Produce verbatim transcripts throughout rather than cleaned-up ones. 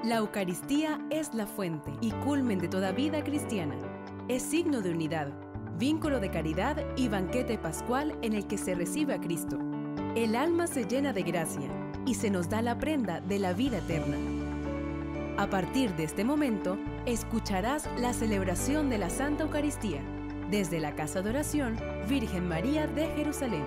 La Eucaristía es la fuente y culmen de toda vida cristiana. Es signo de unidad, vínculo de caridad y banquete pascual en el que se recibe a Cristo. El alma se llena de gracia y se nos da la prenda de la vida eterna. A partir de este momento, escucharás la celebración de la Santa Eucaristía desde la Casa de Oración Virgen María de Jerusalén.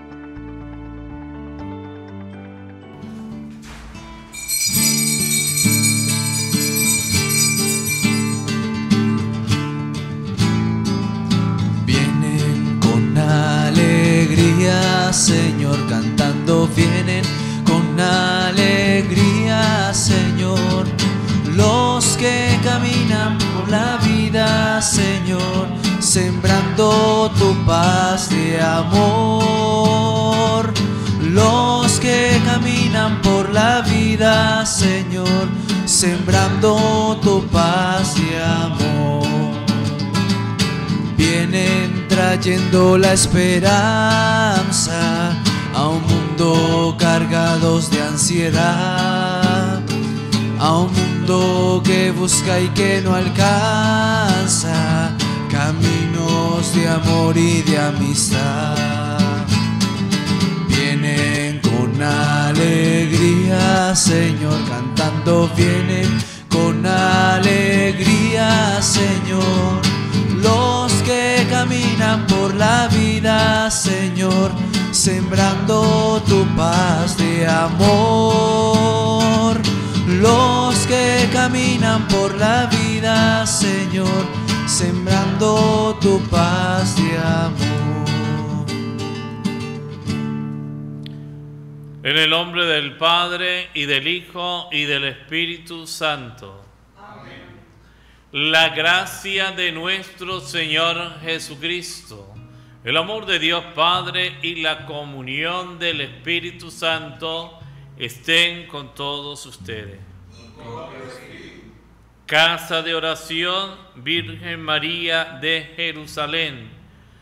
Vienen con alegría, Señor, cantando, vienen con alegría, Señor, los que caminan por la vida, Señor, sembrando tu paz de amor. Los que caminan por la vida, Señor, sembrando tu paz de amor. Vienen trayendo la esperanza a un mundo cargados de ansiedad, a un mundo que busca y que no alcanza caminos de amor y de amistad. Vienen con alegría, Señor, cantando, vienen con alegría, Señor, los que caminan por la vida, Señor, sembrando tu paz de amor. Los que caminan por la vida, Señor, sembrando tu paz de amor. En el nombre del Padre, y del Hijo, y del Espíritu Santo. Amén. La gracia de nuestro Señor Jesucristo, el amor de Dios Padre y la comunión del Espíritu Santo estén con todos ustedes. Casa de Oración Virgen María de Jerusalén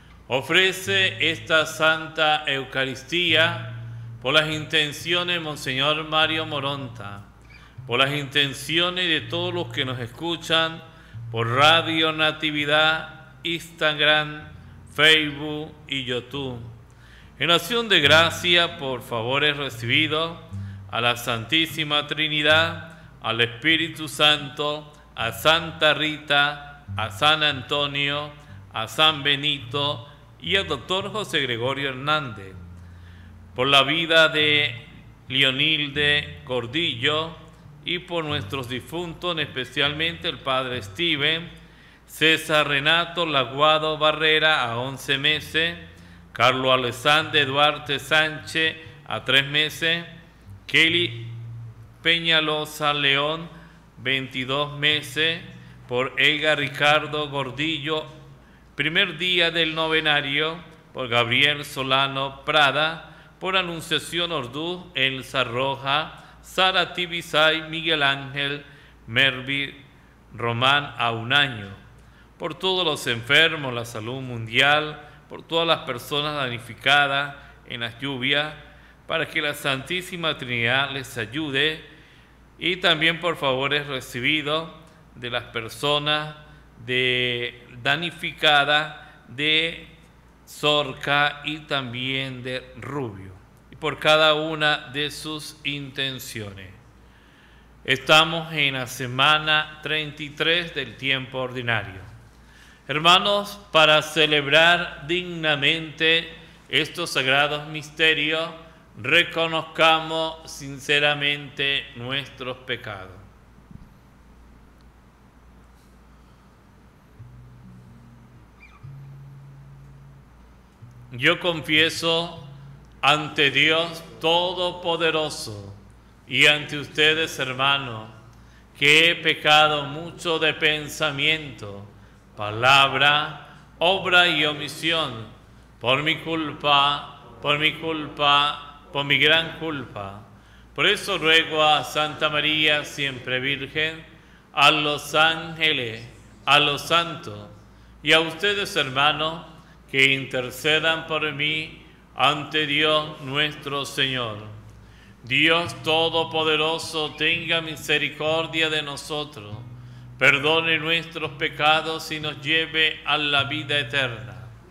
ofrece esta Santa Eucaristía por las intenciones de Monseñor Mario Moronta, por las intenciones de todos los que nos escuchan por Radio Natividad, Instagram, Facebook y YouTube. En acción de gracia por favores recibidos a la Santísima Trinidad, al Espíritu Santo, a Santa Rita, a San Antonio, a San Benito y al doctor José Gregorio Hernández, por la vida de Leonilde Gordillo y por nuestros difuntos, especialmente el Padre Steven, César Renato Laguado Barrera a once meses, Carlos Alexander Duarte Sánchez a tres meses, Kelly Peñalosa León, veintidós meses, por Edgar Ricardo Gordillo, primer día del novenario, por Gabriel Solano Prada, por Anunciación Orduz, Elsa Roja, Sara Tibisay, Miguel Ángel, Mervi Román a un año, por todos los enfermos, la salud mundial, por todas las personas damnificadas en las lluvias, para que la Santísima Trinidad les ayude, y también por favores recibidos de las personas de damnificadas de Zorca y también de Rubio, y por cada una de sus intenciones. Estamos en la semana treinta y tres del tiempo ordinario. Hermanos, para celebrar dignamente estos sagrados misterios, reconozcamos sinceramente nuestros pecados. Yo confieso ante Dios Todopoderoso y ante ustedes, hermanos, que he pecado mucho de pensamiento, palabra, obra y omisión, por mi culpa, por mi culpa, por mi gran culpa. Por eso ruego a Santa María, siempre Virgen, a los ángeles, a los santos y a ustedes, hermanos, que intercedan por mí ante Dios nuestro Señor. Dios Todopoderoso, tenga misericordia de nosotros, perdone nuestros pecados y nos lleve a la vida eterna.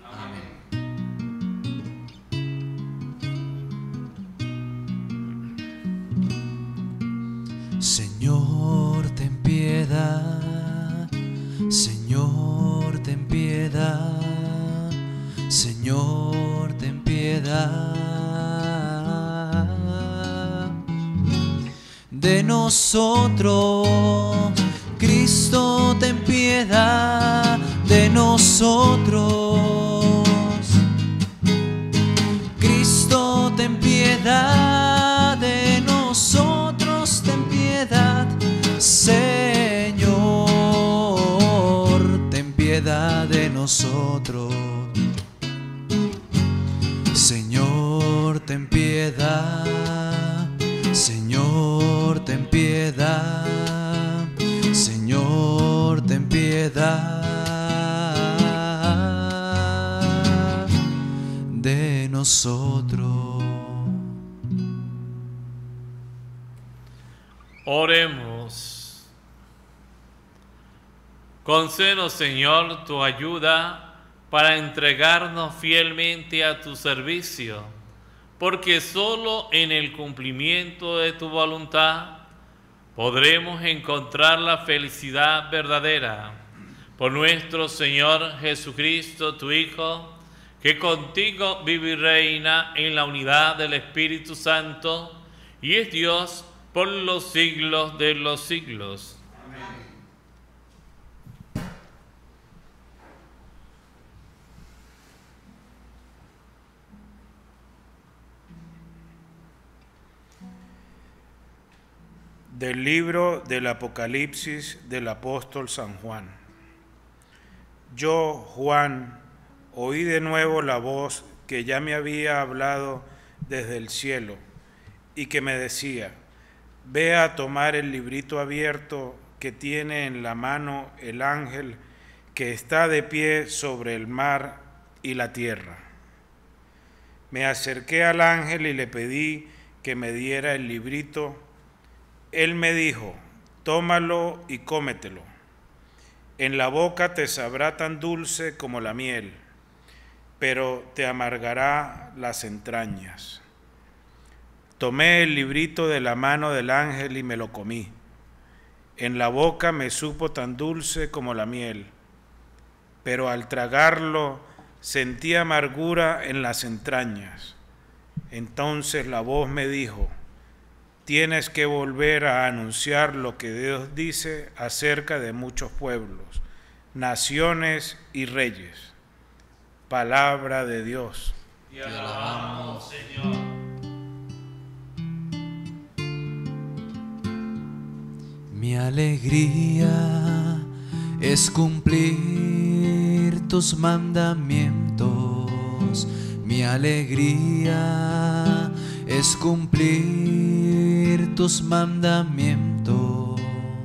Señor, ten piedad, Señor, ten piedad, Señor, ten piedad de nosotros. Cristo, ten piedad de nosotros. Cristo, ten piedad de nosotros, ten piedad. Señor, ten piedad de nosotros. Señor, ten piedad. Señor, ten piedad. Señor, ten piedad de nosotros. Oremos. Concédenos, Señor, tu ayuda para entregarnos fielmente a tu servicio, porque solo en el cumplimiento de tu voluntad podremos encontrar la felicidad verdadera. Por nuestro Señor Jesucristo, tu Hijo, que contigo vive y reina en la unidad del Espíritu Santo, y es Dios por los siglos de los siglos. Amén. Del libro del Apocalipsis del apóstol San Juan. Yo, Juan, oí de nuevo la voz que ya me había hablado desde el cielo y que me decía: ve a tomar el librito abierto que tiene en la mano el ángel que está de pie sobre el mar y la tierra. Me acerqué al ángel y le pedí que me diera el librito. Él me dijo: tómalo y cómetelo. En la boca te sabrá tan dulce como la miel, pero te amargará las entrañas. Tomé el librito de la mano del ángel y me lo comí. En la boca me supo tan dulce como la miel, pero al tragarlo sentí amargura en las entrañas. Entonces la voz me dijo: tienes que volver a anunciar lo que Dios dice acerca de muchos pueblos, naciones y reyes. Palabra de Dios. Te alabamos, Señor. Mi alegría es cumplir tus mandamientos. Mi alegría es cumplir tus mandamientos.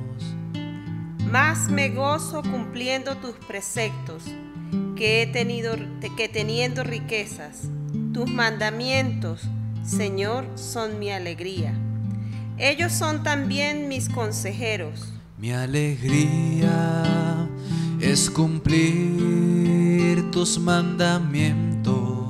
Más me gozo cumpliendo tus preceptos que he tenido que teniendo riquezas. Tus mandamientos, Señor, son mi alegría. Ellos son también mis consejeros. Mi alegría es cumplir tus mandamientos.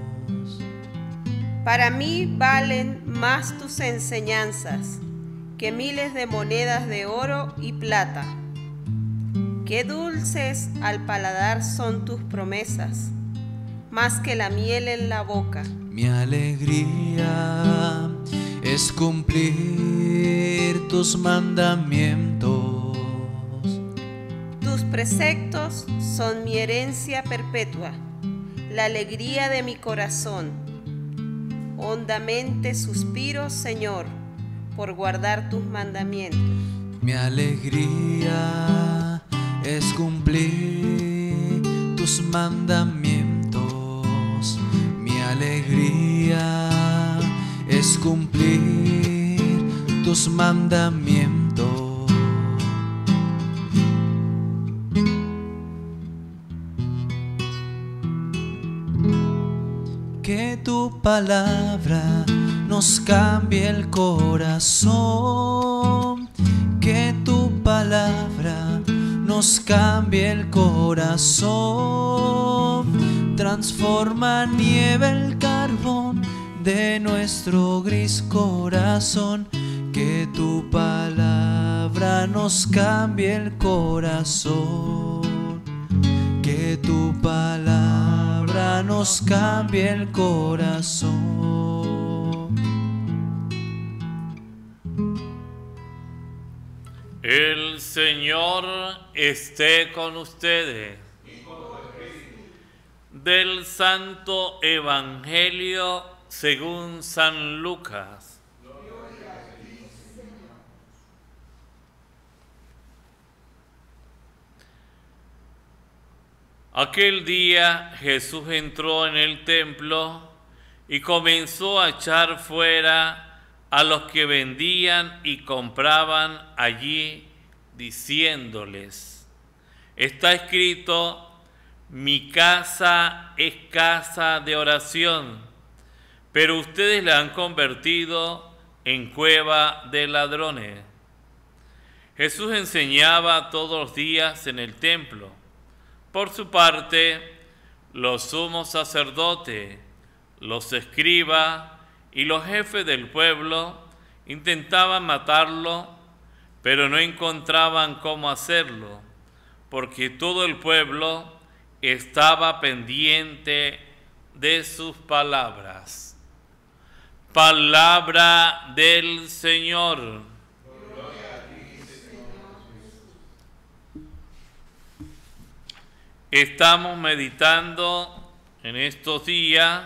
Para mí valen más tus enseñanzas que miles de monedas de oro y plata. Qué dulces al paladar son tus promesas, más que la miel en la boca. Mi alegría es cumplir tus mandamientos. Tus preceptos son mi herencia perpetua, la alegría de mi corazón. Hondamente suspiro, Señor, por guardar tus mandamientos. Mi alegría es cumplir tus mandamientos. Mi alegría es cumplir tus mandamientos. Que tu palabra nos cambie el corazón, que tu palabra nos cambie el corazón, transforma nieve el carbón de nuestro gris corazón, que tu palabra nos cambie el corazón, que tu palabra nos cambie el corazón. El Señor esté con ustedes. Del Santo Evangelio según San Lucas. Aquel día Jesús entró en el templo y comenzó a echar fuera a los que vendían y compraban allí, diciéndoles: está escrito, mi casa es casa de oración, pero ustedes la han convertido en cueva de ladrones. Jesús enseñaba todos los días en el templo. Por su parte, los sumos sacerdotes, los escribas y los jefes del pueblo intentaban matarlo, pero no encontraban cómo hacerlo, porque todo el pueblo estaba pendiente de sus palabras. Palabra del Señor. Estamos meditando en estos días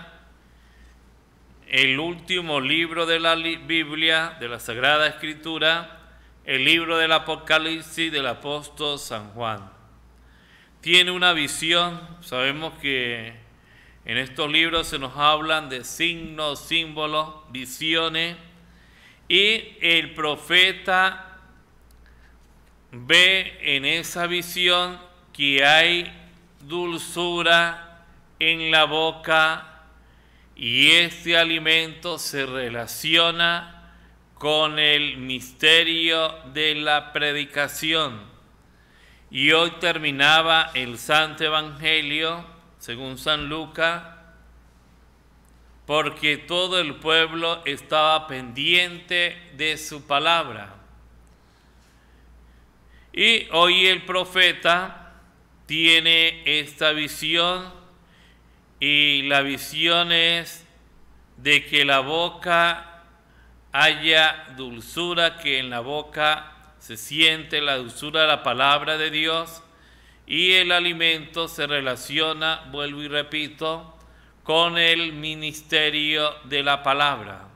el último libro de la Biblia, de la Sagrada Escritura, el libro del Apocalipsis del apóstol San Juan. Tiene una visión. Sabemos que en estos libros se nos hablan de signos, símbolos, visiones, y el profeta ve en esa visión que hay dulzura en la boca, y este alimento se relaciona con el misterio de la predicación. Y hoy terminaba el Santo Evangelio según San Lucas, porque todo el pueblo estaba pendiente de su palabra. Y hoy el profeta tiene esta visión, y la visión es de que la boca haya dulzura, que en la boca se siente la dulzura de la palabra de Dios, y el alimento se relaciona, vuelvo y repito, con el ministerio de la palabra.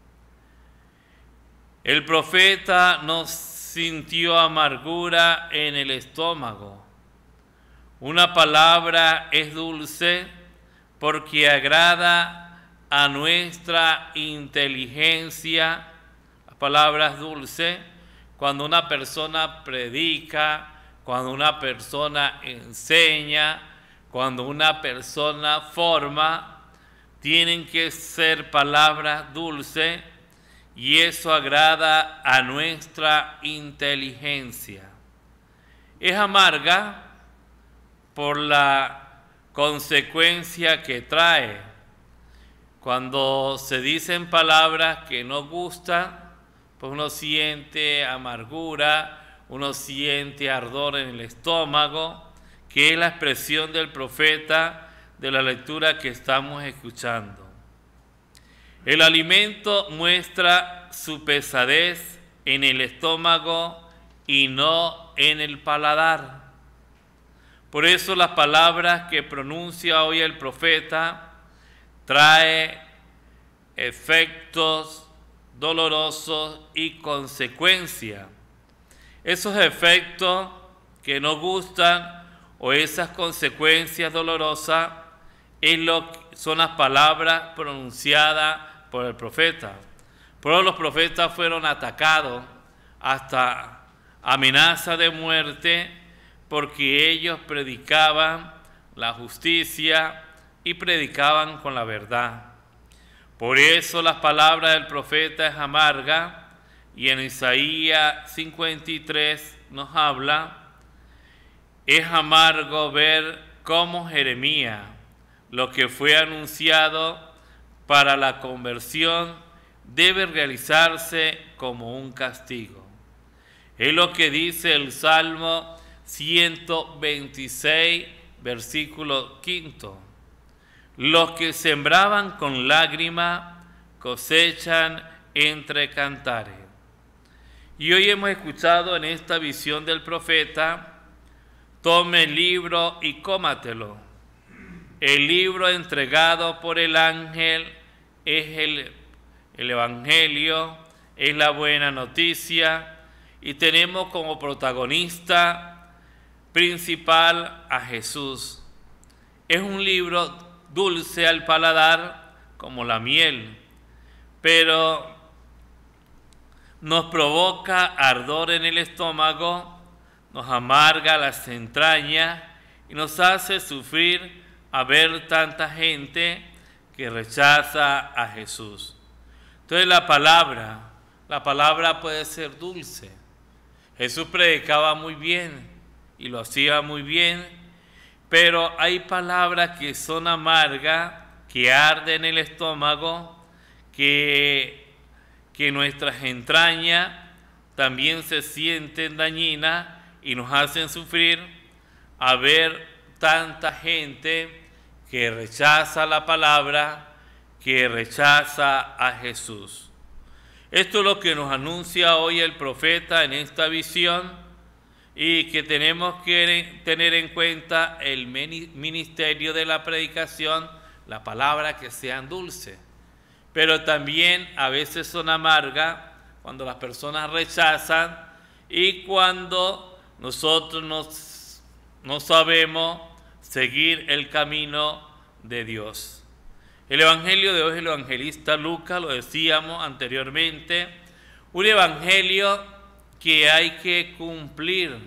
El profeta no sintió amargura en el estómago. Una palabra es dulce porque agrada a nuestra inteligencia. La palabra es dulce cuando una persona predica, cuando una persona enseña, cuando una persona forma. Tienen que ser palabras dulces, y eso agrada a nuestra inteligencia. Es amarga por la consecuencia que trae. Cuando se dicen palabras que no gustan, pues uno siente amargura, uno siente ardor en el estómago, que es la expresión del profeta de la lectura que estamos escuchando. El alimento muestra su pesadez en el estómago y no en el paladar. Por eso las palabras que pronuncia hoy el profeta trae efectos dolorosos y consecuencias. Esos efectos que no gustan o esas consecuencias dolorosas es lo que son las palabras pronunciadas por el profeta. Por eso los profetas fueron atacados hasta amenaza de muerte, porque ellos predicaban la justicia y predicaban con la verdad. Por eso las palabras del profeta es amarga, y en Isaías cincuenta y tres nos habla, es amargo ver cómo Jeremías, lo que fue anunciado para la conversión, debe realizarse como un castigo. Es lo que dice el Salmo ciento veintiséis, versículo quinto. Los que sembraban con lágrima cosechan entre cantares. Y hoy hemos escuchado en esta visión del profeta, tome el libro y cómatelo. El libro entregado por el ángel es el, el Evangelio, es la buena noticia, y tenemos como protagonista principal a Jesús. Es un libro dulce al paladar como la miel, pero nos provoca ardor en el estómago, nos amarga las entrañas y nos hace sufrir a ver tanta gente que rechaza a Jesús. Entonces la palabra, la palabra puede ser dulce. Jesús predicaba muy bien y lo hacía muy bien, pero hay palabras que son amargas, que arden en el estómago, que, que nuestras entrañas también se sienten dañinas y nos hacen sufrir a ver tanta gente que rechaza la palabra, que rechaza a Jesús. Esto es lo que nos anuncia hoy el profeta en esta visión, y que tenemos que tener en cuenta el ministerio de la predicación, la palabra que sean dulces, pero también a veces son amargas cuando las personas rechazan y cuando nosotros no, no sabemos seguir el camino de Dios. El evangelio de hoy es el evangelista Lucas, lo decíamos anteriormente, un evangelio que hay que cumplir,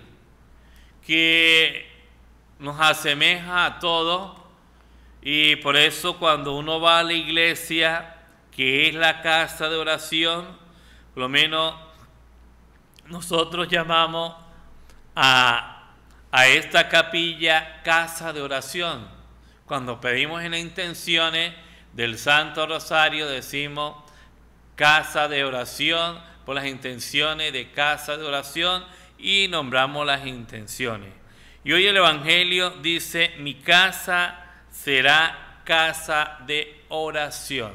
que nos asemeja a todo, y por eso cuando uno va a la iglesia, que es la casa de oración, por lo menos nosotros llamamos a, a esta capilla casa de oración. Cuando pedimos en las intenciones del Santo Rosario decimos casa de oración, por las intenciones de casa de oración, y nombramos las intenciones. Y hoy el Evangelio dice, mi casa será casa de oración.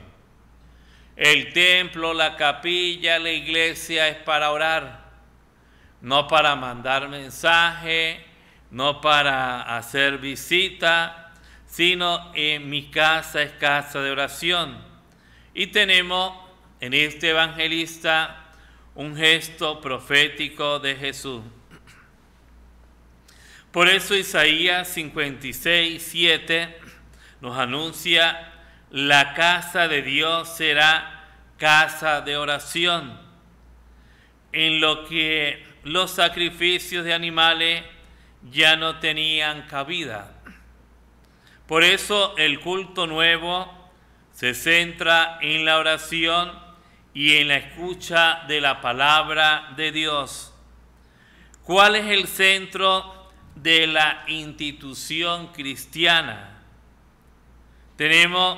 El templo, la capilla, la iglesia es para orar, no para mandar mensaje, no para hacer visita, sino en mi casa es casa de oración. Y tenemos en este evangelista un gesto profético de Jesús. Por eso Isaías cincuenta y seis, siete nos anuncia, la casa de Dios será casa de oración, en lo que los sacrificios de animales ya no tenían cabida. Por eso el culto nuevo se centra en la oración y en la escucha de la palabra de Dios. ¿Cuál es el centro de la institución cristiana? Tenemos,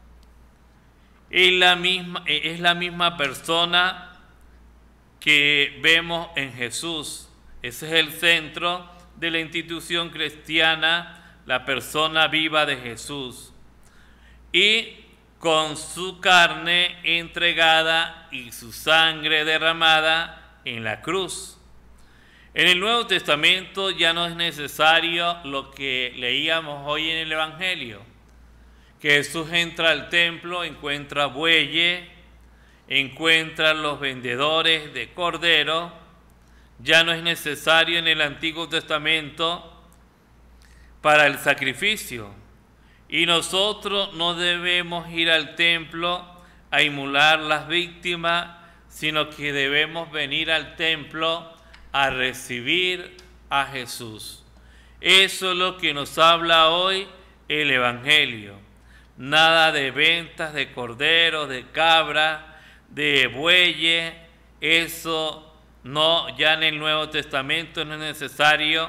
es la misma, es la misma persona que vemos en Jesús. Ese es el centro de la institución cristiana, la persona viva de Jesús. Y con su carne entregada y su sangre derramada en la cruz. En el Nuevo Testamento ya no es necesario lo que leíamos hoy en el Evangelio, que Jesús entra al templo, encuentra bueyes, encuentra los vendedores de cordero. Ya no es necesario en el Antiguo Testamento para el sacrificio. Y nosotros no debemos ir al templo a inmolar las víctimas, sino que debemos venir al templo a recibir a Jesús. Eso es lo que nos habla hoy el Evangelio. nada de ventas de corderos, de cabra, de bueyes. Eso no, ya en el Nuevo Testamento no es necesario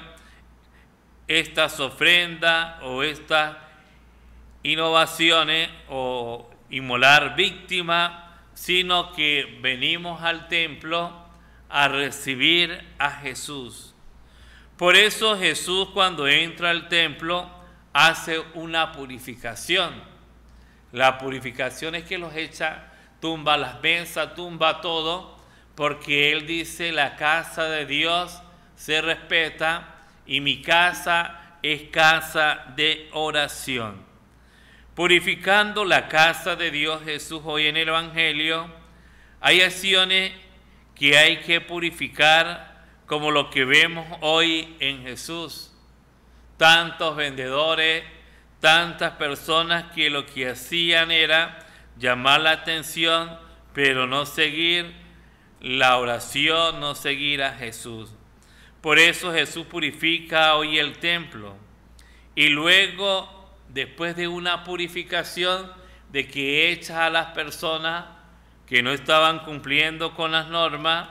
estas ofrendas o estas innovaciones o inmolar víctimas, sino que venimos al templo a recibir a Jesús. Por eso Jesús, cuando entra al templo, hace una purificación. La purificación es que los echa, tumba las mesas, tumba todo, porque Él dice: la casa de Dios se respeta y mi casa es casa de oración. Purificando la casa de Dios, Jesús hoy en el Evangelio, hay acciones que hay que purificar, como lo que vemos hoy en Jesús. Tantos vendedores, tantas personas que lo que hacían era llamar la atención, pero no seguir la oración, no seguir a Jesús. Por eso Jesús purifica hoy el templo. Y luego, después de una purificación, de que echa a las personas que no estaban cumpliendo con las normas,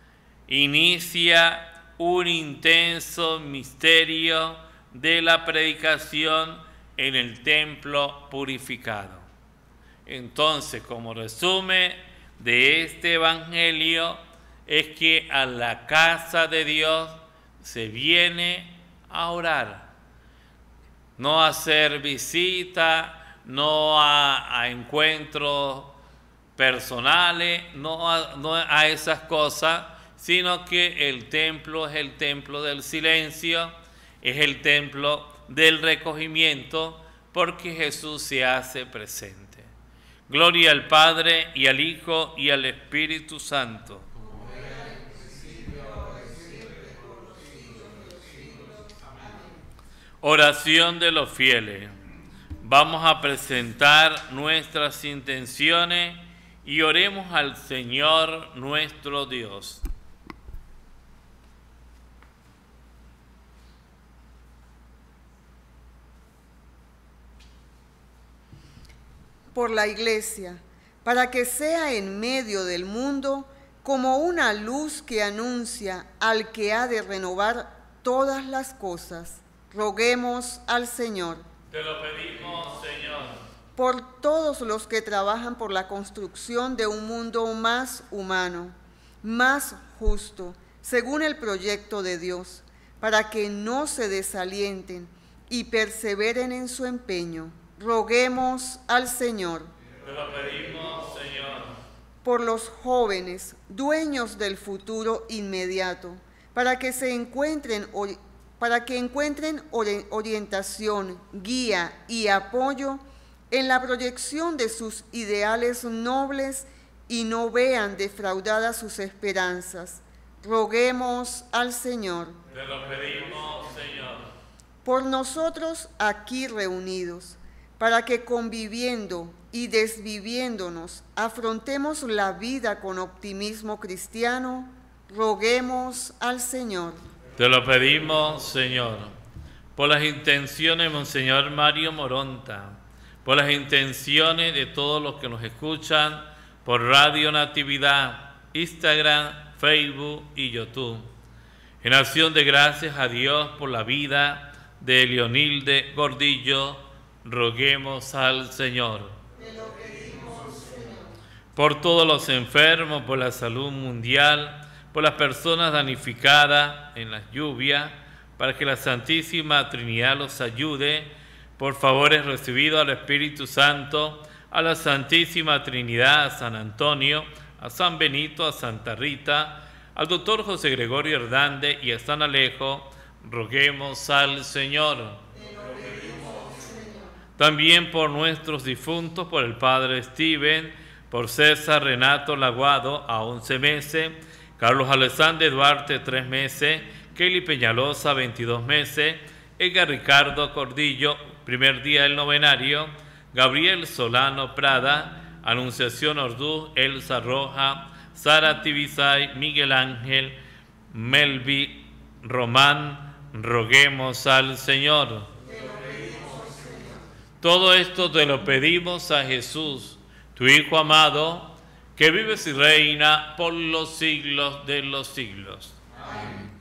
inicia un intenso misterio de la predicación en el templo purificado. Entonces, como resumen de este evangelio, es que a la casa de Dios se viene a orar, no a hacer visita, no a, a encuentros personales, no a, no a esas cosas, sino que el templo es el templo del silencio, es el templo del recogimiento, porque Jesús se hace presente. Gloria al Padre, y al Hijo, y al Espíritu Santo. Oración de los fieles. Vamos a presentar nuestras intenciones y oremos al Señor nuestro Dios. Por la Iglesia, para que sea en medio del mundo como una luz que anuncia al que ha de renovar todas las cosas. Roguemos al Señor. Te lo pedimos, Señor. Por todos los que trabajan por la construcción de un mundo más humano, más justo, según el proyecto de Dios, para que no se desalienten y perseveren en su empeño. Roguemos al Señor. Te lo pedimos, Señor. Por los jóvenes, dueños del futuro inmediato, para que se encuentren, para que encuentren orientación, guía y apoyo en la proyección de sus ideales nobles y no vean defraudadas sus esperanzas. Roguemos al Señor. Te lo pedimos, Señor. Por nosotros aquí reunidos, para que conviviendo y desviviéndonos afrontemos la vida con optimismo cristiano, roguemos al Señor. Te lo pedimos, Señor. Por las intenciones de Monseñor Mario Moronta, por las intenciones de todos los que nos escuchan por Radio Natividad, Instagram, Facebook y YouTube. En acción de gracias a Dios por la vida de Leonilde Gordillo, roguemos al Señor. Te lo pedimos, Señor. Por todos los enfermos, por la salud mundial, por las personas damnificadas en las lluvias, para que la Santísima Trinidad los ayude, por favores recibidos al Espíritu Santo, a la Santísima Trinidad, a San Antonio, a San Benito, a Santa Rita, al doctor José Gregorio Hernández y a San Alejo, roguemos al Señor. También por nuestros difuntos, por el Padre Steven, por César Renato Laguado, a once meses, Carlos Alexander Duarte, tres meses, Kelly Peñalosa, veintidós meses, Edgar Ricardo Cordillo, primer día del novenario, Gabriel Solano Prada, Anunciación Orduz, Elsa Roja, Sara Tibisay, Miguel Ángel, Melvi Román, roguemos al Señor. Todo esto te lo pedimos a Jesús, tu Hijo amado, que vives y reina por los siglos de los siglos. Amén.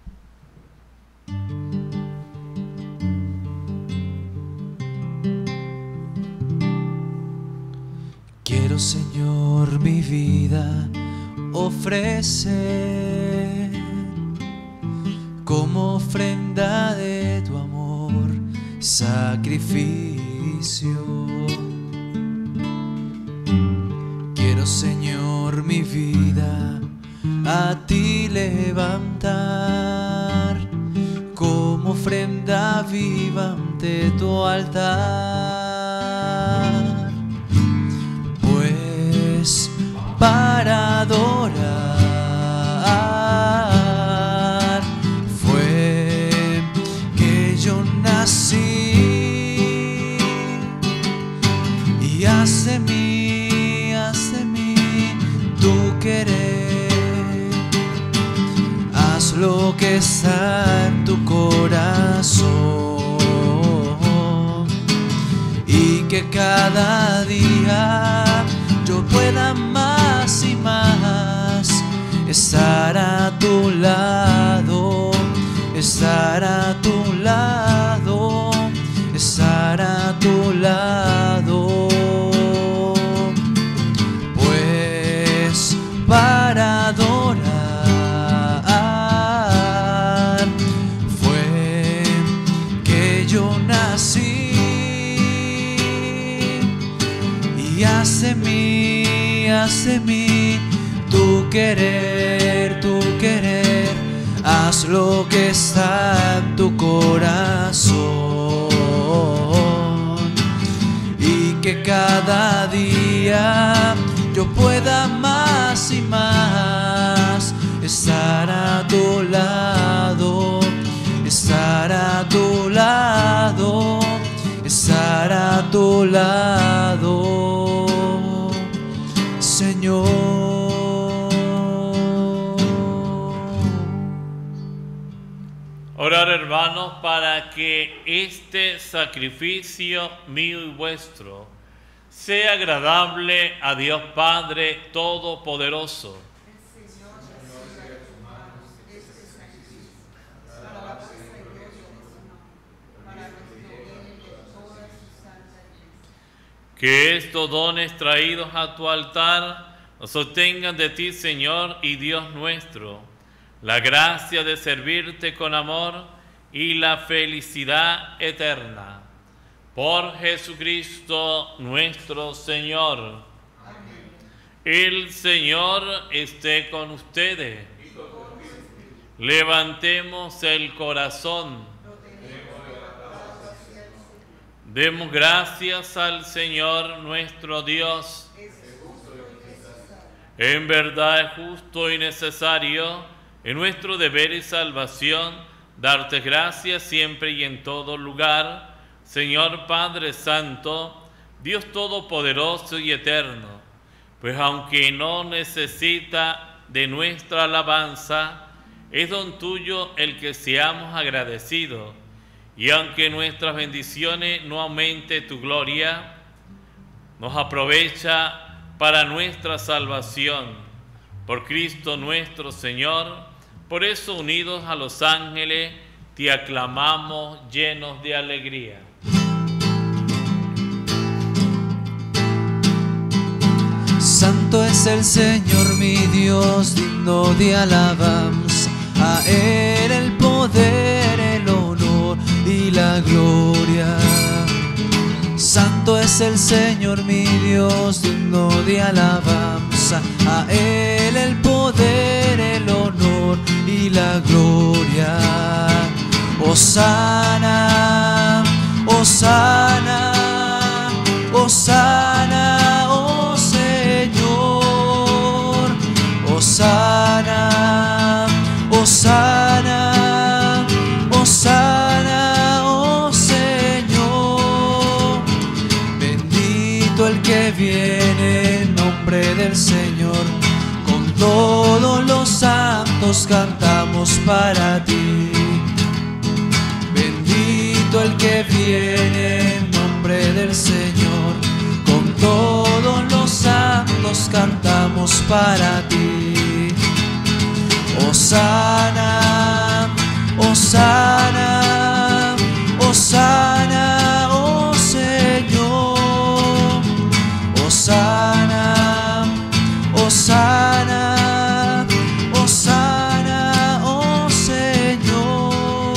Quiero, Señor, mi vida ofrecer como ofrenda de tu amor, sacrificio. Quiero, Señor, mi vida a ti levantar como ofrenda viva ante tu altar, pues para adorar fue que yo nací, y haz de mí, haz de mí tu querer, haz lo que está en tu corazón, y que cada día yo pueda más y más estar a tu lado, estar a tu lado, estar a tu lado, pues para adorar fue que yo nací, y haz de mí, haz de mí tu querer, tu querer, haz lo que está en tu corazón, y que cada día yo pueda más y más estar a tu lado, estar a tu lado, estar a tu lado, Señor. Orar, hermanos, para que este sacrificio mío y vuestro sea agradable a Dios Padre Todopoderoso. Que estos dones traídos a tu altar nos obtengan de ti, Señor y Dios nuestro, la gracia de servirte con amor y la felicidad eterna. Por Jesucristo nuestro Señor. Amén. El Señor esté con ustedes. Levantemos el corazón. Demos gracias al Señor nuestro Dios. En verdad es justo y necesario, en nuestro deber y salvación, darte gracias siempre y en todo lugar, Señor Padre Santo, Dios Todopoderoso y Eterno, pues aunque no necesita de nuestra alabanza, es don tuyo el que seamos agradecidos. Y aunque nuestras bendiciones no aumente tu gloria, nos aprovecha para nuestra salvación. Por Cristo nuestro Señor, por eso unidos a los ángeles, te aclamamos llenos de alegría. Santo es el Señor mi Dios, digno de alabanza, a Él el poder, el honor y la gloria. Santo es el Señor mi Dios, digno de alabanza, a Él el poder, el honor y la gloria. Hosana, Hosana, Hosana, oh Señor. Hosana, Hosana, Hosana, oh Señor. Bendito el que viene en nombre del Señor. Con todos los santos cantamos para ti. Bendito el que viene en nombre del del Señor, con todos los santos cantamos para ti. Hosana, Hosana, Hosana, oh Señor. Hosana, Hosana, Hosana, oh Señor.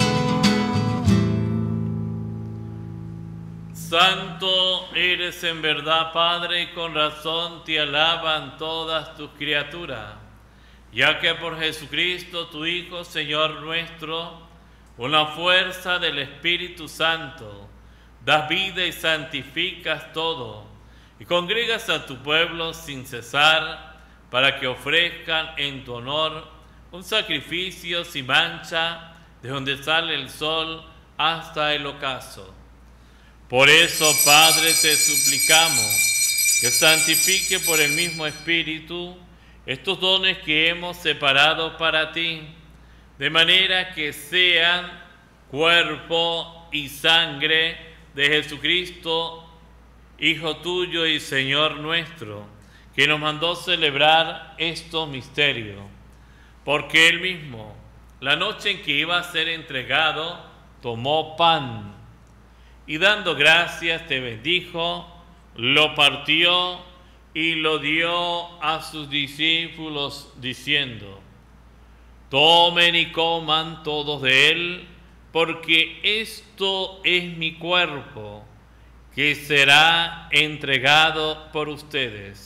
Santo eres en verdad, Padre, y con razón te alaban todas tus criaturas, ya que por Jesucristo, tu Hijo, Señor nuestro, con la fuerza del Espíritu Santo, das vida y santificas todo, y congregas a tu pueblo sin cesar, para que ofrezcan en tu honor un sacrificio sin mancha, de donde sale el sol hasta el ocaso. Por eso, Padre, te suplicamos que santifique por el mismo Espíritu estos dones que hemos separado para ti, de manera que sean cuerpo y sangre de Jesucristo, Hijo tuyo y Señor nuestro, que nos mandó celebrar estos misterios. Porque Él mismo, la noche en que iba a ser entregado, tomó pan y dando gracias te bendijo, lo partió y lo dio a sus discípulos diciendo: tomen y coman todos de él, porque esto es mi cuerpo, que será entregado por ustedes.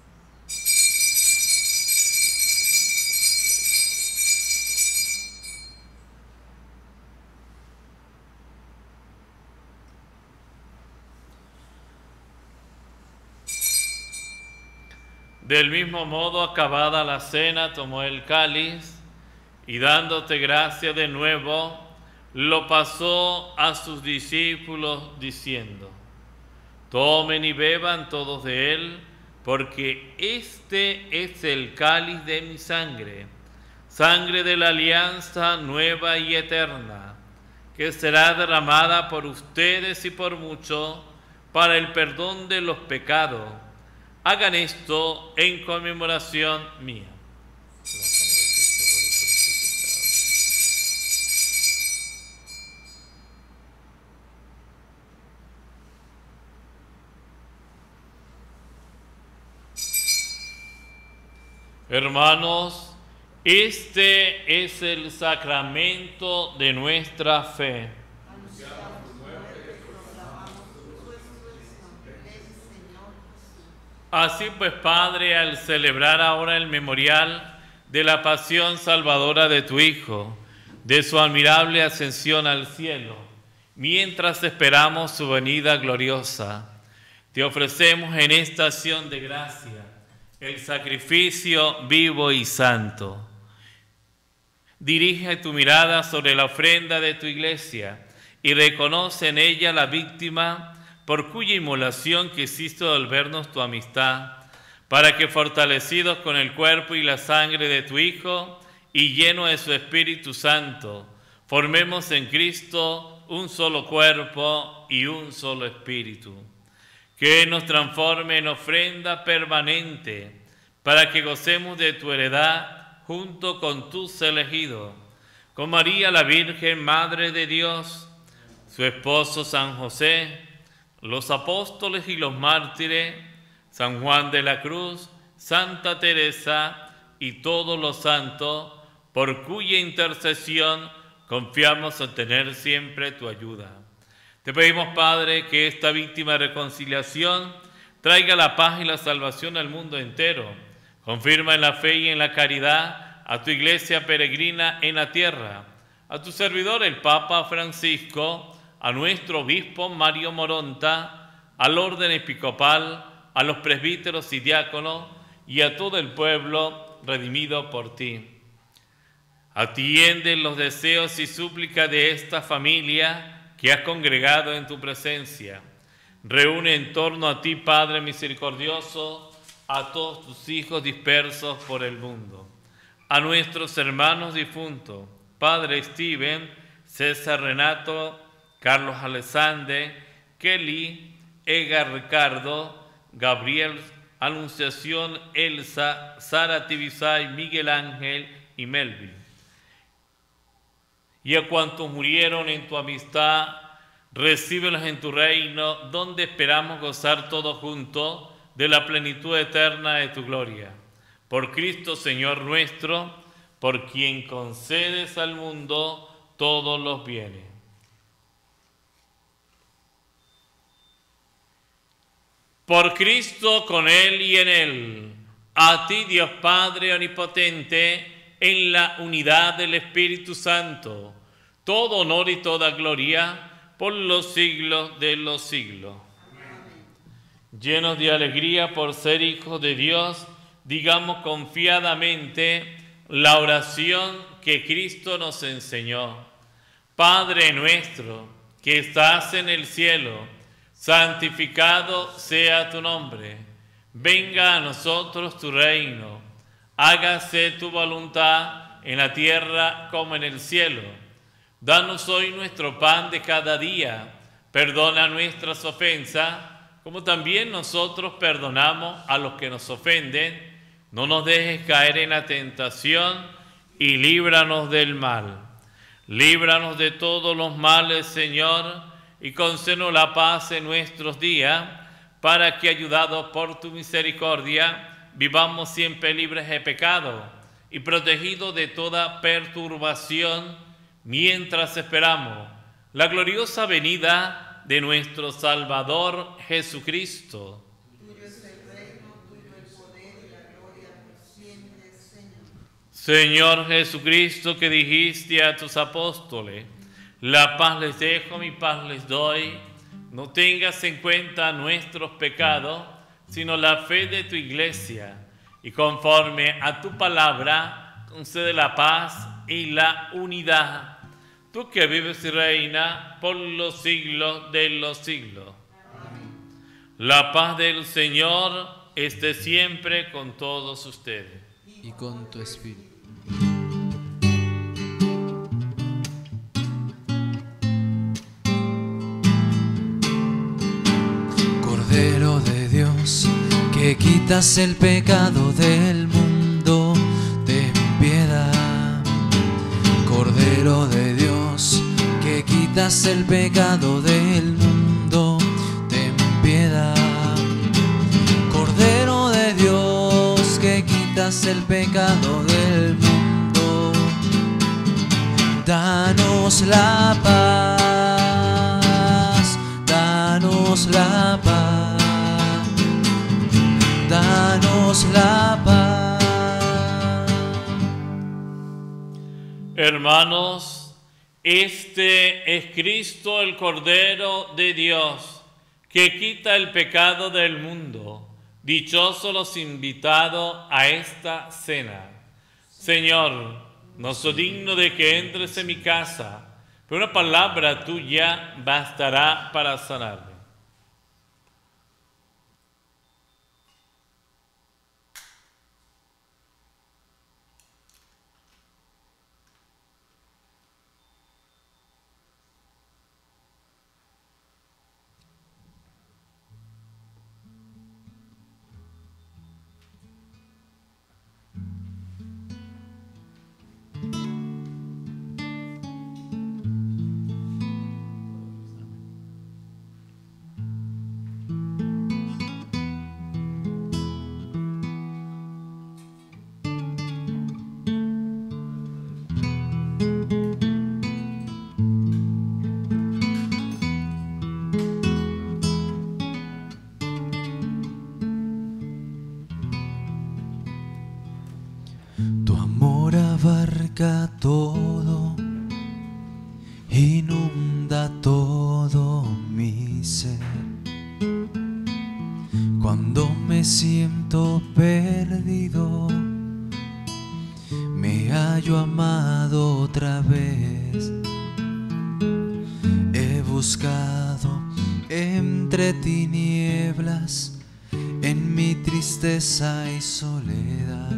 Del mismo modo, acabada la cena, tomó el cáliz y dándote gracia de nuevo, lo pasó a sus discípulos diciendo: tomen y beban todos de él, porque este es el cáliz de mi sangre, sangre de la alianza nueva y eterna, que será derramada por ustedes y por muchos para el perdón de los pecados. Hagan esto en conmemoración mía. Hermanos, este es el sacramento de nuestra fe. Así pues, Padre, al celebrar ahora el memorial de la pasión salvadora de tu Hijo, de su admirable ascensión al cielo, mientras esperamos su venida gloriosa, te ofrecemos en esta acción de gracia el sacrificio vivo y santo. Dirige tu mirada sobre la ofrenda de tu iglesia y reconoce en ella la víctima por cuya inmolación quisiste devolvernos tu amistad, para que fortalecidos con el cuerpo y la sangre de tu Hijo y lleno de su Espíritu Santo, formemos en Cristo un solo cuerpo y un solo espíritu. Que nos transforme en ofrenda permanente, para que gocemos de tu heredad junto con tus elegidos, con María la Virgen, Madre de Dios, su esposo San José, los apóstoles y los mártires, San Juan de la Cruz, Santa Teresa y todos los santos, por cuya intercesión confiamos en tener siempre tu ayuda. Te pedimos, Padre, que esta víctima de reconciliación traiga la paz y la salvación al mundo entero. Confirma en la fe y en la caridad a tu iglesia peregrina en la tierra, a tu servidor el Papa Francisco, a nuestro obispo Mario Moronta, al orden episcopal, a los presbíteros y diáconos y a todo el pueblo redimido por ti. Atiende los deseos y súplicas de esta familia que has congregado en tu presencia. Reúne en torno a ti, Padre misericordioso, a todos tus hijos dispersos por el mundo. A nuestros hermanos difuntos, Padre Steven, César Renato, Carlos Alexander, Kelly, Edgar Ricardo, Gabriel, Anunciación, Elsa, Sara Tibisay, Miguel Ángel y Melvin. Y a cuantos murieron en tu amistad, recíbelos en tu reino, donde esperamos gozar todos juntos de la plenitud eterna de tu gloria. Por Cristo Señor nuestro, por quien concedes al mundo todos los bienes. Por Cristo, con Él y en Él, a ti Dios Padre omnipotente, en la unidad del Espíritu Santo, todo honor y toda gloria por los siglos de los siglos. Amén. Llenos de alegría por ser hijos de Dios, digamos confiadamente la oración que Cristo nos enseñó. Padre nuestro, que estás en el cielo, santificado sea tu nombre. Venga a nosotros tu reino. Hágase tu voluntad en la tierra como en el cielo. Danos hoy nuestro pan de cada día. Perdona nuestras ofensas, como también nosotros perdonamos a los que nos ofenden. No nos dejes caer en la tentación y líbranos del mal. Líbranos de todos los males, Señor, y concédenos la paz en nuestros días, para que, ayudados por tu misericordia, vivamos siempre libres de pecado y protegidos de toda perturbación, mientras esperamos la gloriosa venida de nuestro Salvador Jesucristo. Tuyo es el reino, tuyo el poder y la gloria por siempre, Señor. Señor Jesucristo, que dijiste a tus apóstoles: la paz les dejo, mi paz les doy. No tengas en cuenta nuestros pecados, sino la fe de tu iglesia. Y conforme a tu palabra, concede la paz y la unidad. Tú que vives y reinas por los siglos de los siglos. Amén. La paz del Señor esté siempre con todos ustedes. Y con tu espíritu. Cordero de Dios, que quitas el pecado del mundo, ten piedad. Cordero de Dios, que quitas el pecado del mundo, ten piedad. Cordero de Dios, que quitas el pecado del mundo, danos la paz, danos la paz, danos la paz. Hermanos, este es Cristo, el Cordero de Dios, que quita el pecado del mundo. Dichosos los invitados a esta cena. Señor, no soy digno de que entres en mi casa, pero una palabra tuya bastará para sanarme. Abarca todo, inunda todo mi ser. Cuando me siento perdido, me hallo amado otra vez. He buscado entre tinieblas, en mi tristeza y soledad,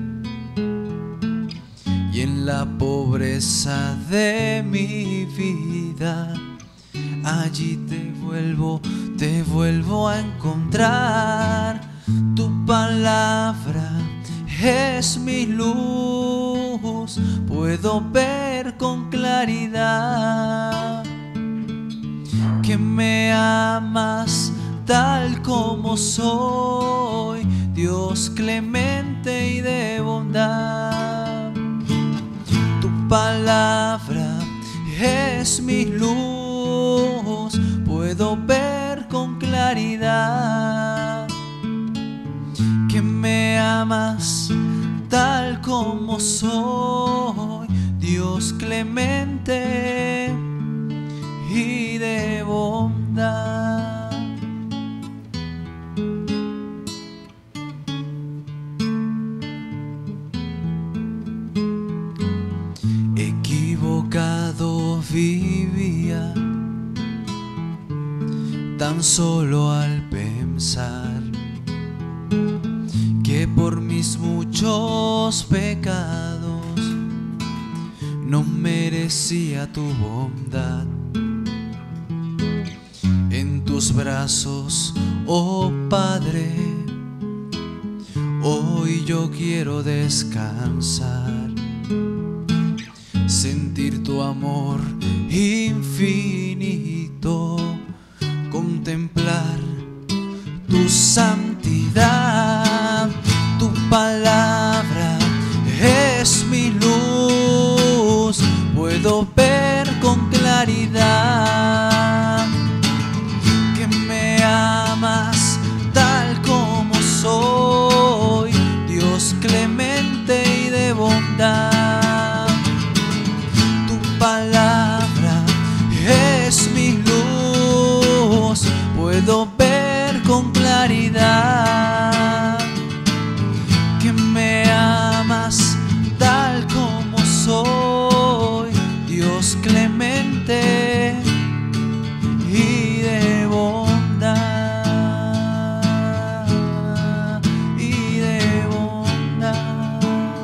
y en la pobreza de mi vida allí te vuelvo, te vuelvo a encontrar. Tu palabra es mi luz, puedo ver con claridad que me amas tal como soy, Dios clemente y de bondad. Tu palabra es mi luz, puedo ver con claridad que me amas tal como soy, Dios clemente y de bondad. Equivocado vivía, tan solo al pensar que por mis muchos pecados no merecía tu bondad. En tus brazos, oh Padre, hoy yo quiero descansar, sentir tu amor infinito, contemplar tu santidad. Tu palabra es mi luz, puedo ver con claridad que me amas tal como soy, Dios clemente y de bondad. Tu palabra es mi luz, puedo ver con claridad que me amas tal como soy, Dios clemente y de bondad, y de bondad.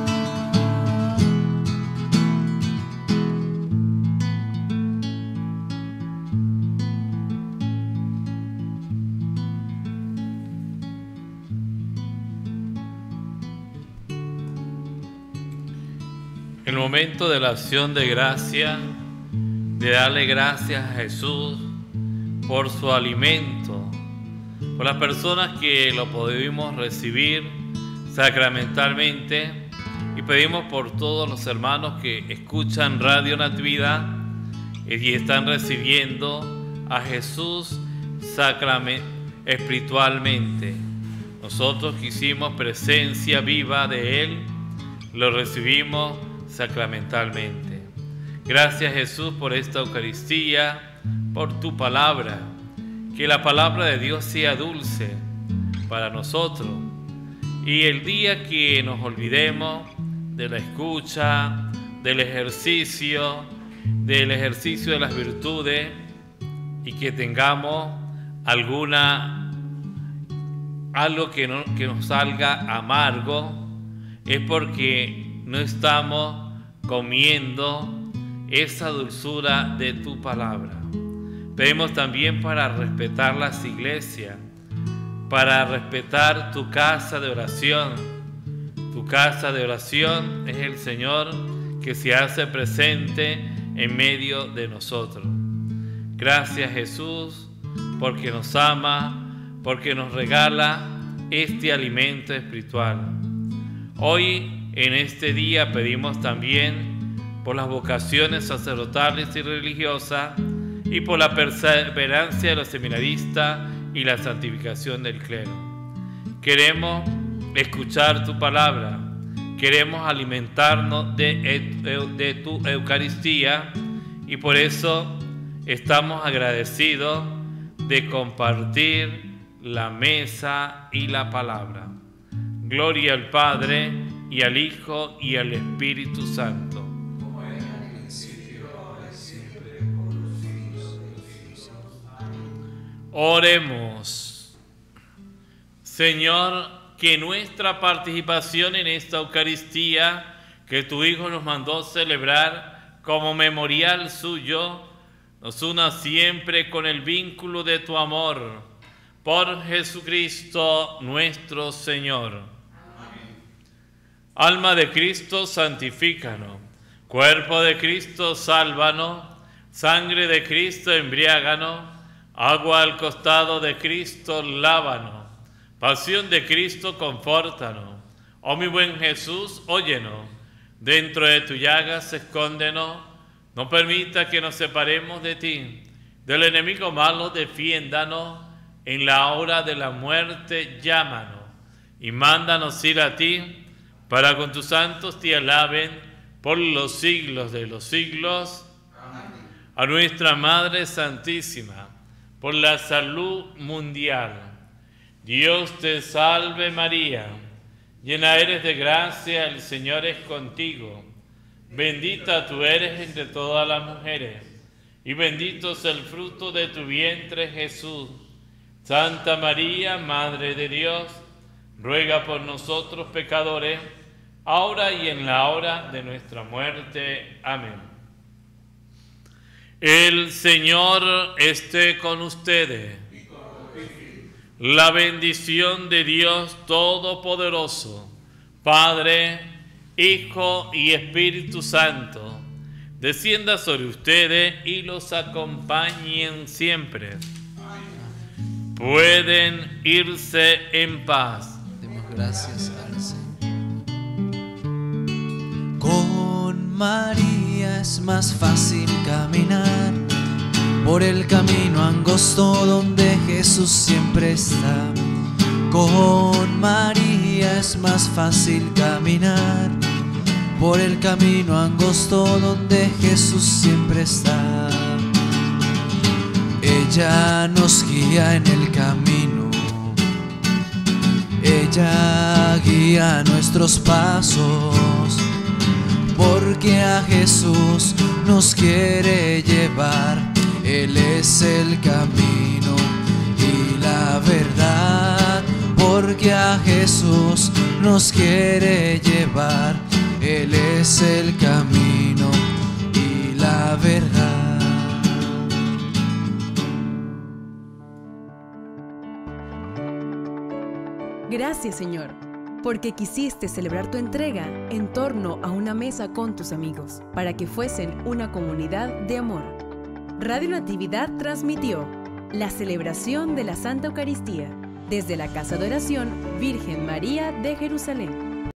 El momento de la acción de gracia, de darle gracias a Jesús por su alimento, por las personas que lo pudimos recibir sacramentalmente, y pedimos por todos los hermanos que escuchan Radio Natividad y están recibiendo a Jesús sacrament- espiritualmente. Nosotros que hicimos presencia viva de Él, lo recibimos sacramentalmente. Gracias, Jesús, por esta Eucaristía, por tu palabra. Que la palabra de Dios sea dulce para nosotros. Y el día que nos olvidemos de la escucha, del ejercicio, del ejercicio de las virtudes, y que tengamos alguna, algo que, no, que nos salga amargo, es porque no estamos comiendo esa dulzura de tu palabra. Pedimos también para respetar las iglesias, para respetar tu casa de oración. Tu casa de oración es el Señor que se hace presente en medio de nosotros. Gracias, Jesús, porque nos ama, porque nos regala este alimento espiritual. Hoy, en este día, pedimos también por las vocaciones sacerdotales y religiosas y por la perseverancia de los seminaristas y la santificación del clero. Queremos escuchar tu palabra, queremos alimentarnos de, de tu Eucaristía, y por eso estamos agradecidos de compartir la mesa y la palabra. Gloria al Padre, y al Hijo, y al Espíritu Santo. Como era en el principio, ahora y siempre, por los siglos de los siglos. Amén. Oremos. Señor, que nuestra participación en esta Eucaristía que tu Hijo nos mandó celebrar como memorial suyo, nos una siempre con el vínculo de tu amor. Por Jesucristo nuestro Señor. Amén. Alma de Cristo, santifícanos. Cuerpo de Cristo, sálvanos. Sangre de Cristo, embriáganos. Agua al costado de Cristo, lávanos. Pasión de Cristo, confórtanos. Oh mi buen Jesús, óyenos. Dentro de tu llagas, escóndenos. No permita que nos separemos de ti. Del enemigo malo, defiéndanos. En la hora de la muerte, llámanos. Y mándanos ir a ti, para con tus santos te alaben por los siglos de los siglos. Amén. A nuestra Madre Santísima, por la salud mundial. Dios te salve María, llena eres de gracia, el Señor es contigo. Bendita tú eres entre todas las mujeres, y bendito es el fruto de tu vientre, Jesús. Santa María, Madre de Dios, ruega por nosotros pecadores, ahora y en la hora de nuestra muerte. Amén. El Señor esté con ustedes. La bendición de Dios Todopoderoso, Padre, Hijo y Espíritu Santo, descienda sobre ustedes y los acompañen siempre. Pueden irse en paz. Demos gracias al Señor. Con María es más fácil caminar por el camino angosto donde Jesús siempre está. Con María es más fácil caminar por el camino angosto donde Jesús siempre está. Ella nos guía en el camino, ella guía nuestros pasos, porque a Jesús nos quiere llevar. Él es el camino y la verdad, porque a Jesús nos quiere llevar. Él es el camino y la verdad. Gracias, Señor, porque quisiste celebrar tu entrega en torno a una mesa con tus amigos, para que fuesen una comunidad de amor. Radio Natividad transmitió la celebración de la Santa Eucaristía desde la Casa de Oración Virgen María de Jerusalén.